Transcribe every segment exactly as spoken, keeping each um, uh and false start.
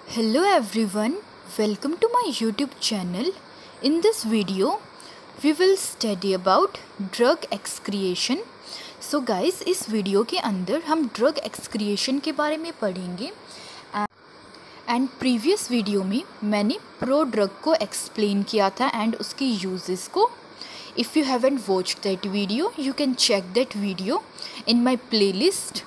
Hello everyone, welcome to my YouTube channel. In this video, we will study about drug excretion. So guys, इस video के अंदर हम drug excretion के बारे में पढ़ेंगे. एंड प्रीवियस वीडियो में मैंने प्रो ड्रग को एक्सप्लेन किया था एंड उसकी यूजेस को. If you haven't watched that video, you can check that video in my playlist.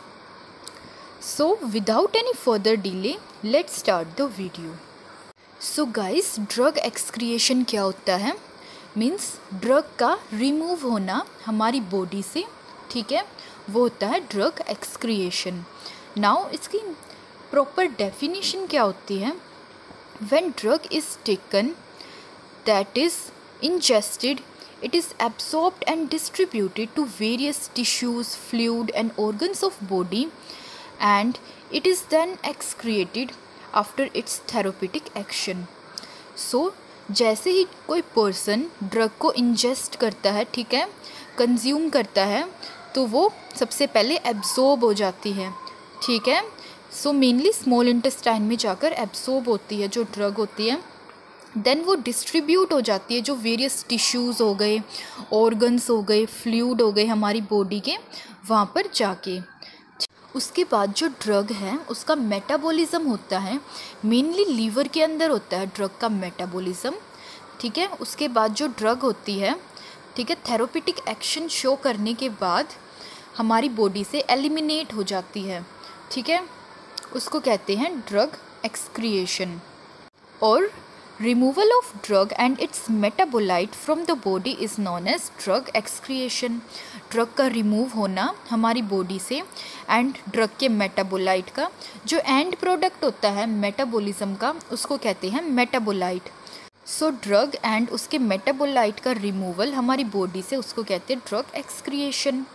So without any further delay, let's start the video. So guys, drug excretion क्या होता है? Means drug का remove होना हमारी body से, ठीक है, वो होता है ड्रग एक्सक्रिएशन. नाउ इसकी प्रॉपर डेफिनेशन क्या होती है? When drug is taken, that is ingested, it is absorbed and distributed to various tissues, fluid and organs of body, and it is then excreted after its therapeutic action. So जैसे ही कोई person drug को ingest करता है, ठीक है, consume करता है, तो वो सबसे पहले एब्जॉर्ब हो जाती है, ठीक है. सो मेनली स्मॉल इंटेस्टाइन में जाकर एब्जॉर्ब होती है जो ड्रग होती है. देन वो डिस्ट्रीब्यूट हो जाती है जो वेरियस टिश्यूज़ हो गए, ऑर्गन्स हो गए, फ्लूइड हो गए हमारी बॉडी के, वहाँ पर जाके. उसके बाद जो ड्रग है उसका मेटाबॉलिज्म होता है, मेनली लीवर के अंदर होता है ड्रग का मेटाबॉलिज्म, ठीक है. उसके बाद जो ड्रग होती है, ठीक है, थेरेप्यूटिक एक्शन शो करने के बाद हमारी बॉडी से एलिमिनेट हो जाती है, ठीक है. उसको कहते हैं ड्रग एक्सक्रिएशन. और removal of drug and its metabolite from the body is known as drug excretion. Drug का रिमूव होना हमारी बॉडी से एंड ड्रग के मेटाबोलाइट का जो एंड प्रोडक्ट होता है मेटाबॉलिज्म का, उसको कहते हैं मेटाबोलाइट. सो ड्रग एंड उसके मेटाबोलाइट का रिमूवल हमारी बॉडी से, उसको कहते हैं ड्रग एक्सक्रिएशन.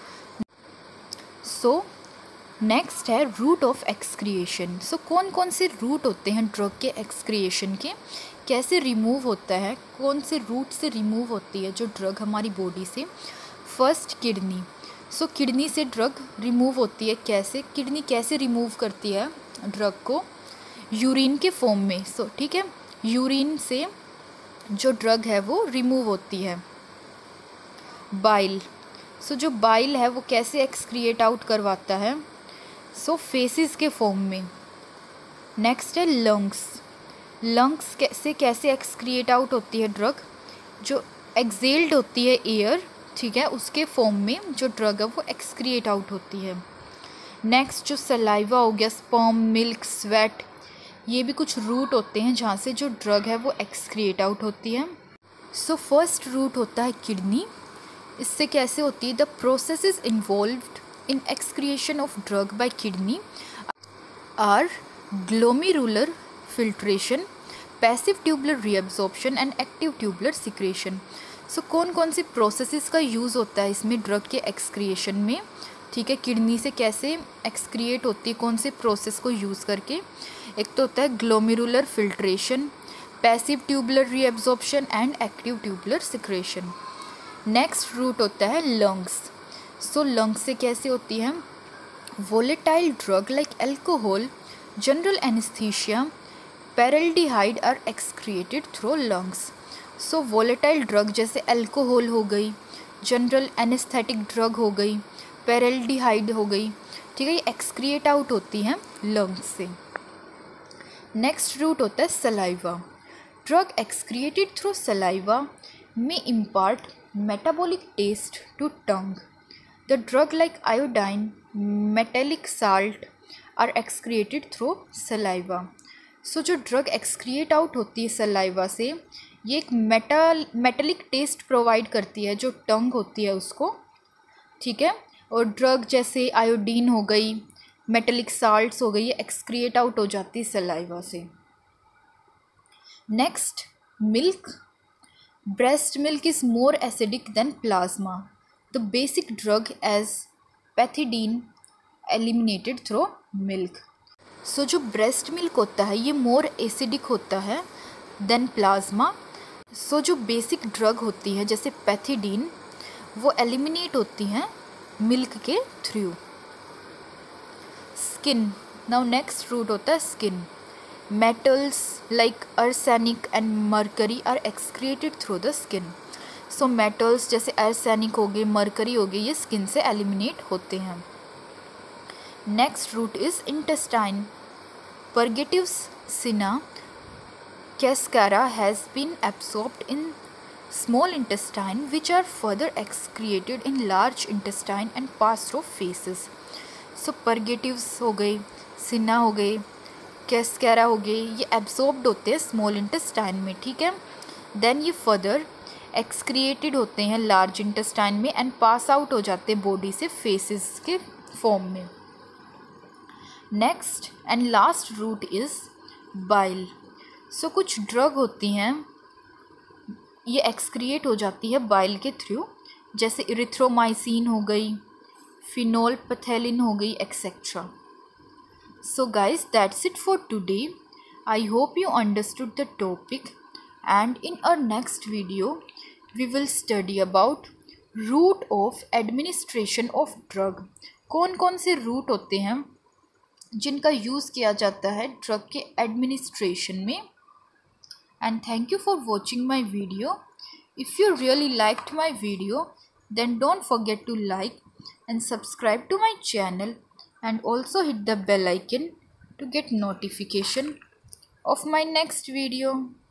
सो नेक्स्ट है रूट ऑफ एक्सक्रिएशन. सो कौन कौन से रूट होते हैं ड्रग के एक्सक्रिएशन के, कैसे रिमूव होता है, कौन से रूट से रिमूव होती है जो ड्रग हमारी बॉडी से? First kidney. सो किडनी से ड्रग रिमूव होती है. कैसे? किडनी कैसे रिमूव करती है ड्रग को? यूरिन के फॉर्म में. सो so, ठीक है, यूरिन से जो ड्रग है वो रिमूव होती है. बाइल. सो so, जो बाइल है वो कैसे एक्सक्रिएट आउट करवाता है? सो so, फेसिस के फॉर्म में. नेक्स्ट है लंग्स. लंग्स कैसे कैसे एक्सक्रिएट आउट होती है ड्रग? जो एक्सेल्ड होती है एयर, ठीक है, उसके फॉर्म में जो ड्रग है वो एक्सक्रिएट आउट होती है. नेक्स्ट जो सलाइवा हो गया, स्पर्म, मिल्क, स्वेट, ये भी कुछ रूट होते हैं जहाँ से जो ड्रग है वो एक्सक्रिएट आउट होती है. सो फर्स्ट रूट होता है किडनी. इससे कैसे होती है? The process is involved in excretion of drug by kidney are glomerular filtration, passive tubular reabsorption and active tubular secretion. so कौन कौन सी प्रोसेसेस का यूज़ होता है इसमें ड्रग के एक्सक्रिएशन में, ठीक है. किडनी से कैसे एक्सक्रिएट होती है, कौन से प्रोसेस को यूज़ करके? एक तो होता है glomerular filtration, passive tubular reabsorption and active tubular secretion. Next route होता है लंग्स. सो so, लंग्स से कैसे होती है? Volatile drug like alcohol, general anaesthesia, paraldehyde are excreted through lungs. So volatile drug जैसे एल्कोहल हो गई, जनरल एनेस्थेटिक ड्रग हो गई, पैराल्डिहाइड हो गई, ठीक है, ये एक्सक्रिएट आउट होती हैं लंग्स से. नेक्स्ट रूट होता है saliva. Drug excreted through saliva may impart metabolic taste to tongue. The drug like iodine, metallic salt are excreted through saliva. So जो ड्रग एक्सक्रिएट आउट होती है सलाइवा से, ये एक मेटल मेटेलिक टेस्ट प्रोवाइड करती है जो टंग होती है उसको, ठीक है. और ड्रग जैसे आयोडीन हो गई, मेटेलिक साल्ट्स हो गई, ये एक्सक्रिएट आउट हो जाती है सलाइवा से. Next milk. Breast milk is more acidic than plasma. The basic drug as pethidine eliminated through milk. So जो breast milk होता है ये more acidic होता है than plasma. So जो basic drug होती है जैसे pethidine वो eliminate होती हैं milk के through. Skin. Now next root होता है skin. metals like arsenic and mercury are excreted through the skin. So metals जैसे arsenic हो गए, मरकरी हो गए, ये स्किन से एलिमिनेट होते हैं. Next route is intestine. Purgatives Sina cascara has been absorbed in small intestine which are further excreted in large intestine and pass through faces. So purgatives हो गए, सिना हो गए, कैस्कैरा हो गए, ये एब्जॉर्ब्ड होते हैं स्मॉल इंटेस्टाइन में, ठीक है. देन ये फर्दर एक्सक्रिएटेड होते हैं लार्ज इंटेस्टाइन में एंड पास आउट हो जाते हैं बॉडी से फेसेस के फॉर्म में. Next and last route is bile. So कुछ ड्रग होती हैं, ये एक्सक्रिएट हो जाती है बाइल के थ्रू, जैसे इरिथ्रोमाइसिन हो गई, फिनोलपैथेलिन हो गई, etcetera. So guys that's it for today. I hope you understood the topic and in our next video we will study about route of administration of drug. कौन कौन से root होते हैं जिनका यूज़ किया जाता है ड्रग के एडमिनिस्ट्रेशन में. And thank you for watching my video. If you really liked my video then don't forget to like and subscribe to my channel and also hit the bell icon to get notification of my next video.